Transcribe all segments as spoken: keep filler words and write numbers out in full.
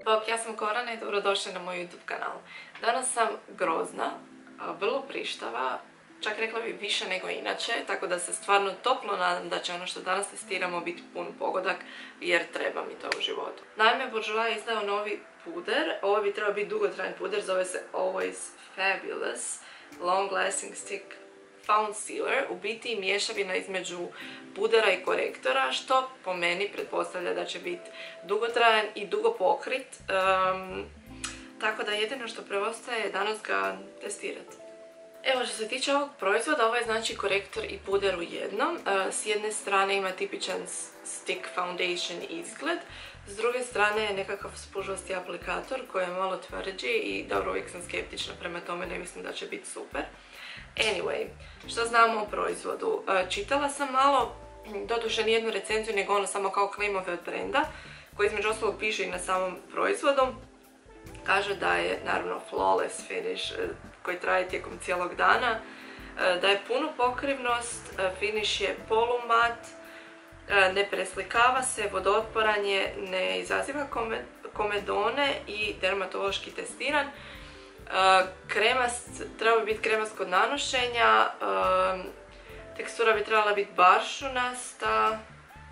Bok, ja sam Korana i dobrodošli na moj YouTube kanal. Danas sam grozna, vrlo prištava, čak rekla bih više nego inače, tako da se stvarno toplo nadam da će ono što danas testiramo biti pun pogodak, jer treba mi to u životu. Naime, Bourjois je izdao novi puder, ovo bi trebao biti dugotrajan puder, zove se Always Fabulous Long Lasting Stick Found Sealer, u biti mješavina između pudera i korektora, što po meni pretpostavlja da će biti dugotrajan i dugo pokrit, um, tako da jedino što preostaje je danas ga testirati. Evo, što se tiče ovog proizvoda, ovo je znači korektor i puder u jednom. Uh, s jedne strane ima tipičan stick foundation izgled, s druge strane je nekakav spužvasti aplikator koji je malo tvrđi i dobro, uvijek sam skeptična prema tome, ne mislim da će biti super. Anyway, što znamo o proizvodu? Čitala sam malo, doduše nijednu recenziju, nego ono samo kao claimove od brenda, koji između ostalog piše i na samom proizvodu. Kaže da je naravno flawless finish koji traje tijekom cijelog dana, da je punu pokrivnost, finish je polumat, ne preslikava se, vodootporan je, ne izaziva komedone i dermatološki testiran. Kremast, treba biti kremast kod nanošenja, tekstura bi trebala biti baršunasta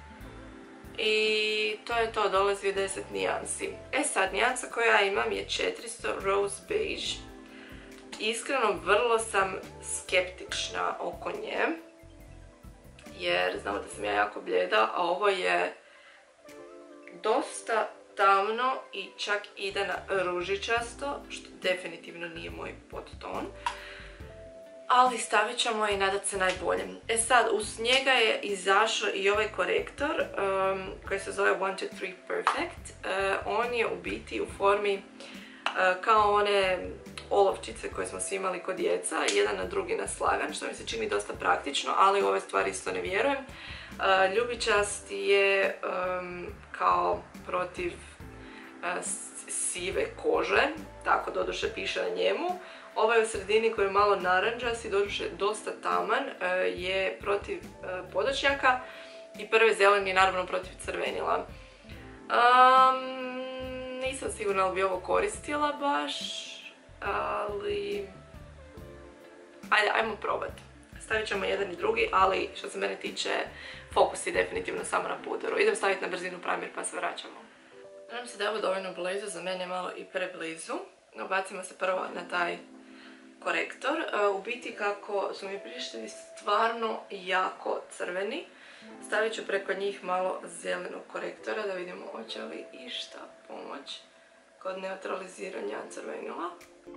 i to je to, dolazi u deset nijansi. E sad, nijansa koju ja imam je četiristo Rose Beige. Iskreno, vrlo sam skeptična oko nje, jer znamo da sam ja jako bljeda, a ovo je dosta tamno i čak ide na ružičasto, što definitivno nije moj podton. Ali stavit ćemo i nadat se najboljem. E sad, uz njega je izašao i ovaj korektor um, koji se zove one two three Perfect. Uh, on je u biti u formi uh, kao one olovčice koje smo svi imali kod djeca, jedan na drugi naslagan, što mi se čini dosta praktično, ali u ove stvari isto ne vjerujem. Uh, ljubičast je um, kao protiv uh, sive kože, tako doduše piše na njemu. Ovaj u sredini koji je malo naranđast i doduše dosta taman uh, je protiv uh, podočnjaka i prvi zeleni je naravno protiv crvenila. Um, nisam sigurna ali bi ovo koristila baš, ali ajde, ajmo probati. Stavit ćemo jedan i drugi, ali što se mene tiče, fokus je definitivno samo na puderu. Idem staviti na brzinu primer pa se vraćamo. Nadam se da je ovo dovoljno blizu, za mene je malo i preblizu. Bacimo se prvo na taj korektor. U biti kako su mi prištevi stvarno jako crveni, stavit ću preko njih malo zelenog korektora da vidimo hoće li išta pomoći kod neutraliziranja crvenila.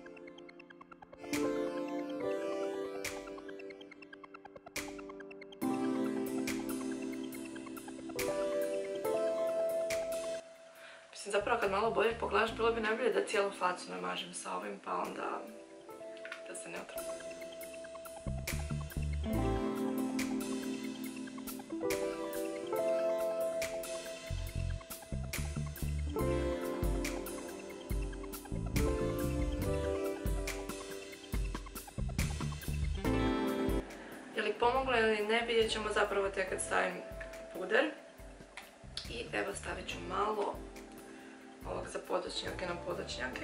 Mislim, zapravo kad malo bolje pogledaš, bilo bi najbolje da cijelu facu namažem sa ovim, pa onda da se neutralizira. Je li pomoglo ili ne, vidjet ćemo zapravo tek kad stavim puder. I evo stavit ću malo ovog za podočnjake na podočnjake.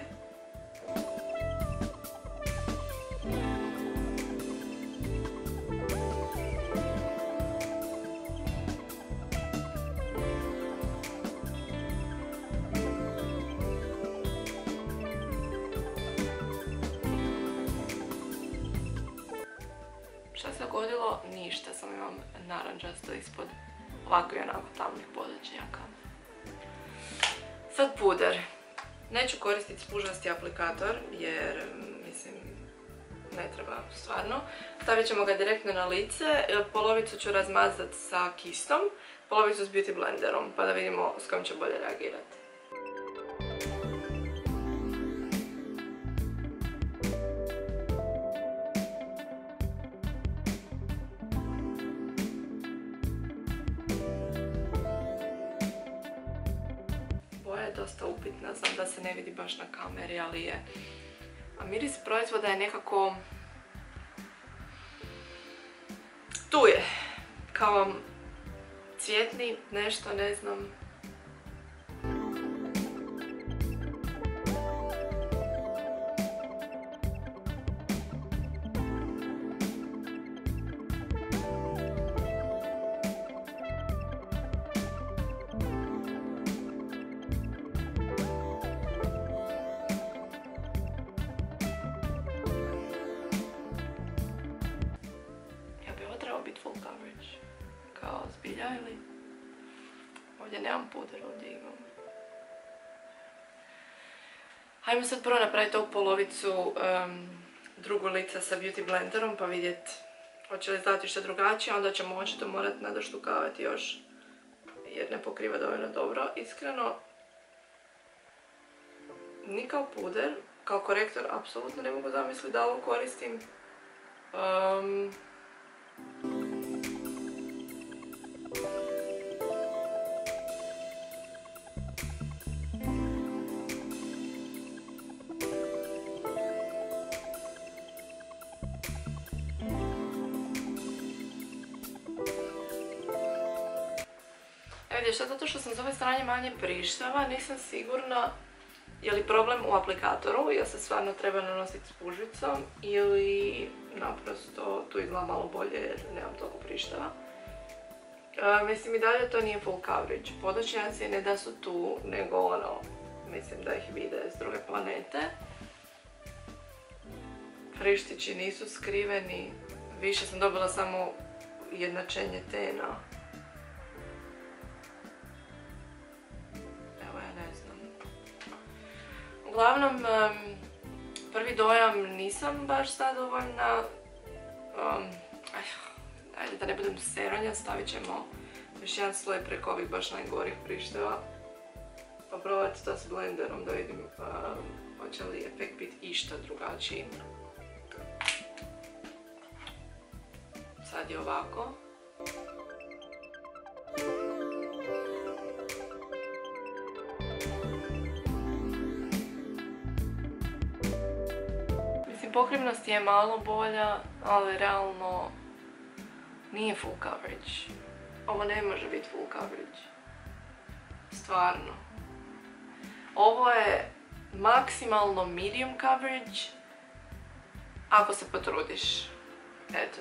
Šta se dogodilo? Ništa, samo imam naranđasto ispod ovako i onako tamnih podočnjaka. Sad puder. Neću koristiti spužvasti aplikator jer, mislim, ne treba stvarno. Stavit ćemo ga direktno na lice, polovicu ću razmazati sa kistom, polovicu s beauty blenderom, pa da vidimo s kojim će bolje reagirati. Dosta upitna, znam da se ne vidi baš na kameri, ali je. A miris proizvoda je nekako tu je, kao cvjetni nešto, ne znam. ulja ili... Ovdje nemam puder, ovdje imam. Hajmo sad prvo napraviti ovu polovicu um, drugu lica sa Beauty Blenderom pa vidjeti hoće li izdati što drugačije, onda ćemo očito morati nadoštukavati još jer ne pokriva dovoljno dobro. Iskreno, ni kao puder, kao korektor apsolutno ne mogu zamisliti da ovo koristim. Um, Vidite što, zato što sam s ove strane manje prištava, nisam sigurna je li problem u aplikatoru, jel se stvarno treba nanositi s pužicom ili naprosto tu izgleda malo bolje jer nemam toliko prištava. E, mislim i dalje to nije full coverage, podočnjaci ne da su tu, nego ono, mislim da ih vide s druge planete. Prištići nisu skriveni, više sam dobila samo jednačenje tena. Uglavnom, prvi dojam nisam baš zadovoljna. Um, ajde da ne budem seronja, stavit ćemo još jedan sloj preko ovih baš najgorih prišteva. Pa probati to s blenderom da vidim um, hoće li efekt biti išta drugačiji. Sad je ovako. Pokrivnost je malo bolja, ali realno nije full coverage. Ovo ne može biti full coverage. Stvarno. Ovo je maksimalno medium coverage ako se potrudiš. Eto.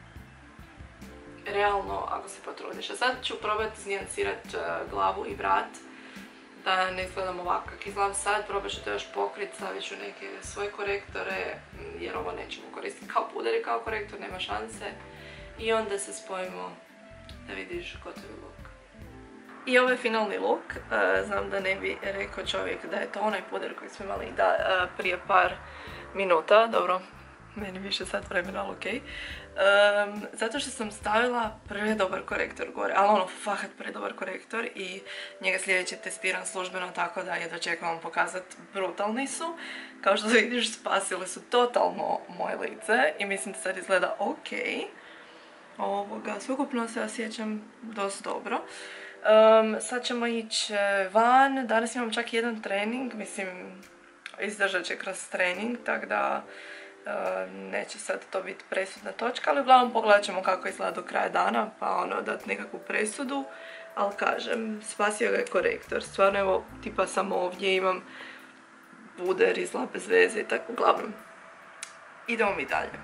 Realno ako se potrudiš. A sad ću probati iznijansirati glavu i vrat. Da ne izgledam ovako kak izgledam sad, probat ću to još pokriti, stavit ću neke svoje korektore, jer ovo nećemo koristiti kao puder i kao korektor, nema šanse. I onda se spojimo da vidiš gotovi look. I ovo je finalni look, znam da ne bi rekao čovjek da je to onaj puder koji smo imali da prije par minuta, dobro, meni više sat vremena, ali okej. Um, zato što sam stavila predobar korektor gore, ali ono fakat predobar korektor i njega sljedeće testiram službeno, tako da jedva čekam vam pokazati, brutalni su. Kao što vidiš, spasili su totalno moje lice i mislim da sad izgleda ok. Ovoga, sveukupno se osjećam dosta dobro. Um, sad ćemo ići van, danas imam čak jedan trening, mislim izdržat će kroz trening, tako da Uh, neće sad to biti presudna točka, ali uglavnom pogledat ćemo kako izgleda do kraja dana, pa ono dati nekakvu presudu, ali kažem, spasio ga je korektor, stvarno evo, tipa samo ovdje imam puder izgleda bez veze i tako, uglavnom, idemo mi dalje.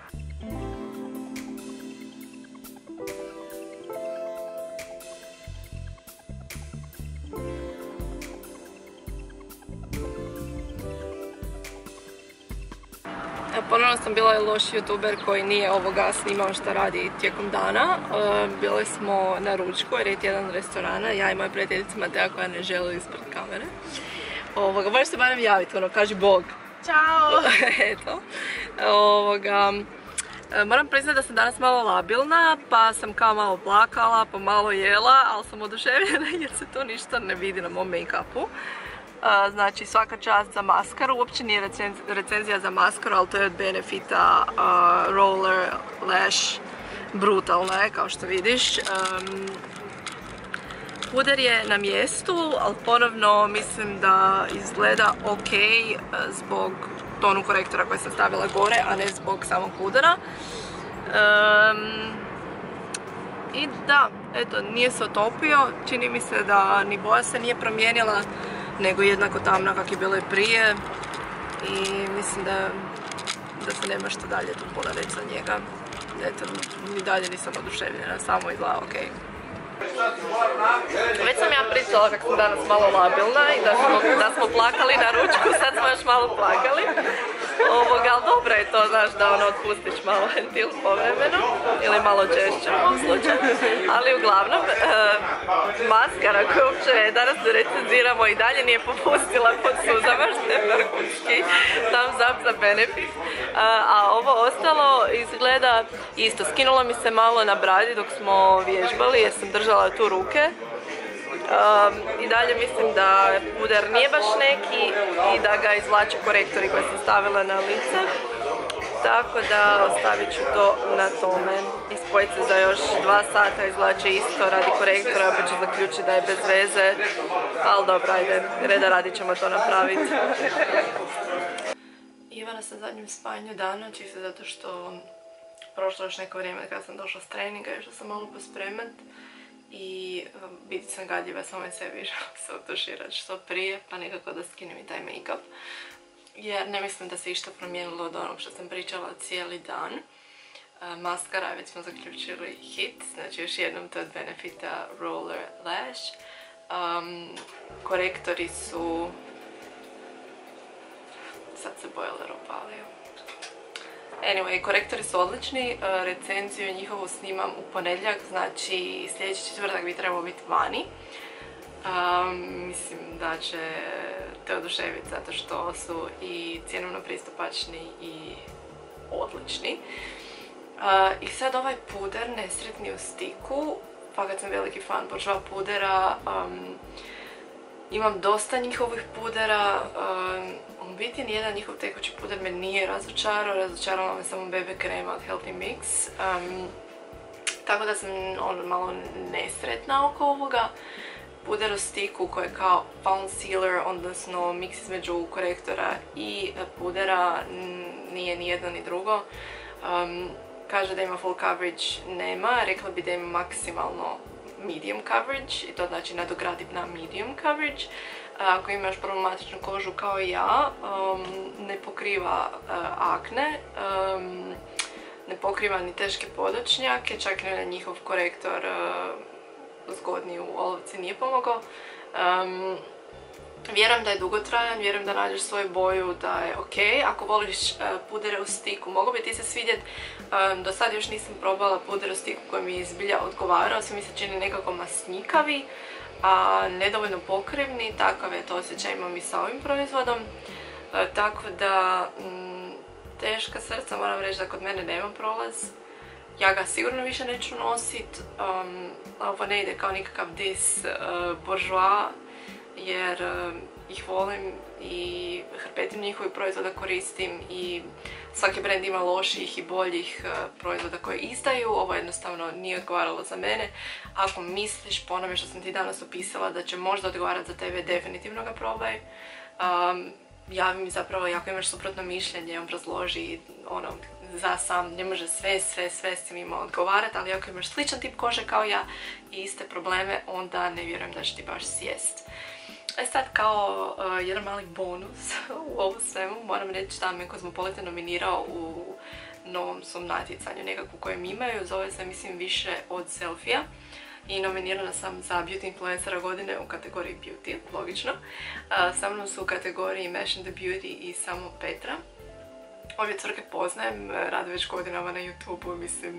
Ponovno sam bila loš youtuber koji nije ovoga snimao šta radi tijekom dana. Bili smo na ručku jer je tjedan restorana, ja i moja prijateljica Mateja koja ne želi ispred kamere. Ovoga, možeš se barem javiti, ono, kaži Bog. Ćao! Eto. Ovoga, moram priznati da sam danas malo labilna, pa sam kao malo plakala, pa malo jela, ali sam oduševljena jer se to ništa ne vidi na mom make-upu. Uh, znači svaka čast za maskaru, uopće nije recenz recenzija za maskaru, ali to je od Benefita, uh, Roller Lash, brutalna je kao što vidiš. Um, puder je na mjestu, ali ponovno mislim da izgleda ok zbog tonu korektora koji sam stavila gore, a ne zbog samog pudera. Um, I da, eto, nije se otopio, čini mi se da ni boja se nije promijenila, nego jednako tamna kak je bilo i prije i mislim da, da se nema što dalje tu puno reći za njega. Eto, ni dalje nisam oduševljena, samo izgleda ok. Već sam ja pričala kako sam danas malo labilna i da smo, da smo plakali na ručku, sad smo još malo plakali. Ovoga, ali dobro je to, znaš, da ono otpustiš malo ventil povremeno, ili malo češće u ovom slučaju. Ali uglavnom, e, maskara koju uopće danas recenziramo i dalje nije popustila pod suzama, što je vrhunski, thumbs up za benefit. A, a ovo ostalo izgleda isto, skinulo mi se malo na bradi dok smo vježbali jer sam držala tu ruke. Um, I dalje mislim da puder nije baš neki i da ga izvlače korektori koje sam stavila na lice. Tako da ostavit ću to na tome. I spojit se za još dva sata izvlače isto radi korektora pa ću zaključiti da je bez veze. Ali dobro, ajde, reda radi ćemo to napraviti. Ivana sa zadnjim spajanju dana, čisto zato što prošlo još neko vrijeme kad sam došla s treninga i što sam malo pospremat. I biti sam gadljiva samoj sebi, želim se otuširati što prije, pa nekako da skinem i taj make-up. Jer ne mislim da se išta promijenilo od onog što sam pričala cijeli dan. Maskara, već smo zaključili hit, znači još jednom to od Benefita Roller Lash. Um, korektori su... Sad se bojler opalio. Anyway, korektori su odlični, recenziju njihovu snimam u ponedjeljak, znači sljedeći četvrtak bi trebao biti vani. Um, mislim da će te oduševiti zato što su i cjenovno pristupačni i odlični. Uh, I sad ovaj puder, nesretni u stiku, pa kad sam veliki fan Bourjois pudera, um, imam dosta njihovih pudera. Um, U biti nijedan njihov tekući puder me nije razočarao, razočarala me samo bebe krema od Healthy Mix. Um, tako da sam ono, malo nesretna oko ovoga. Puder u stiku koji je kao concealer, odnosno miks između korektora i pudera, nije ni jedno ni drugo. Um, kaže da ima full coverage, nema, rekla bi da ima maksimalno medium coverage i to znači nadogradit na medium coverage. Ako imaš problematičnu kožu kao i ja, um, ne pokriva uh, akne, um, ne pokriva ni teške podočnjake, čak i njihov korektor uh, zgodniji u olovci nije pomogao. Um, vjerujem da je dugotrajan, vjerujem da nađeš svoju boju, da je ok. Ako voliš uh, pudere u stiku, mogu bi ti se svidjeti. Um, do sad još nisam probala puder u stiku koji mi je zbilja odgovarao, sve mi se čini nekako masnjikavi, a nedovoljno pokrivni, takav je to osjećaj imam i sa ovim proizvodom. E, tako da, m, teška srca, moram reći da kod mene nema prolaz. Ja ga sigurno više neću nosit, um, ovo ne ide kao nikakav dis uh, Bourjois, jer uh, ih volim i hrpetim njihovih proizvoda koristim i svaki brand ima loših i boljih uh, proizvoda koje izdaju, ovo jednostavno nije odgovaralo za mene. Ako misliš po onome što sam ti danas opisala da će možda odgovarati za tebe, definitivno ga probaj. Um, javi mi zapravo, ako imaš suprotno mišljenje, obrazloži ono, za sam, ne može sve, sve, sve s tim ima odgovarati, ali ako imaš sličan tip kože kao ja i iste probleme, onda ne vjerujem da će ti baš sjest. E sad, kao uh, jedan mali bonus u ovu svemu, moram reći da me Cosmopolitan nominirao u novom svom natjecanju nekakvu kojem imaju, zove se mislim više od selfija. I nominirana sam za Beauty Influencera godine u kategoriji Beauty, logično. Uh, sa mnom su u kategoriji Mash and the Beauty i samo Petra. Ove crke poznajem, rade već godinama na YouTube-u, mislim,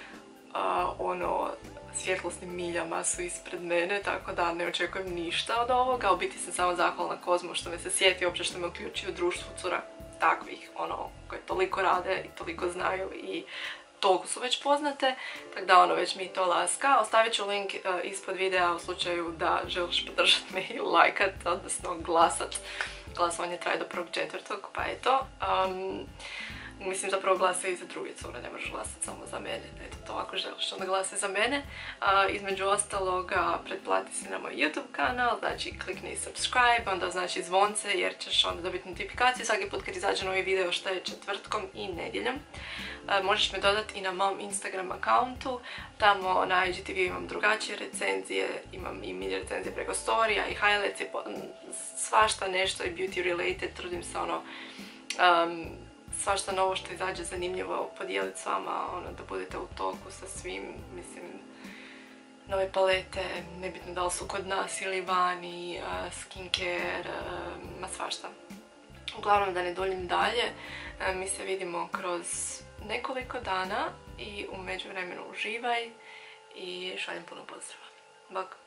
uh, ono, svjetlosnim miljama su ispred mene, tako da ne očekujem ništa od ovoga. U biti sam samo zahvalna Kozmo što me se sjeti, uopće što me uključi u društvu cura takvih, ono, koje toliko rade i toliko znaju i toliko su već poznate, tako da ono već mi to laska. Ostavit ću link uh, ispod videa u slučaju da želiš podržati me i lajkat, odnosno glasat. Glasovanje traje do prvog četvrtog, pa eto. Um, mislim zapravo glasaju i za druge cure, ne možeš glasati samo za mene. Eto to, ako želiš onda glasaj za mene. Uh, između ostaloga pretplati se na moj YouTube kanal, znači klikni subscribe, onda znači zvonce jer ćeš onda dobiti notifikaciju svaki put kad izađe novi video što je četvrtkom i nedjeljom. Uh, možeš me dodati i na mom Instagram akauntu, tamo na I G T V imam drugačije recenzije, imam i mini recenzije preko storija i highlights i svašta nešto i beauty related, trudim se ono um, svašta novo što izađe zanimljivo podijeliti s vama, ono, da budete u toku sa svim, mislim, nove palete, nebitno da li su kod nas ili vani, uh, skincare, uh, ma svašta. Uglavnom da ne duljim dalje, mi se vidimo kroz nekoliko dana i u međuvremenu uživaj i šaljem puno pozdrava. Bok!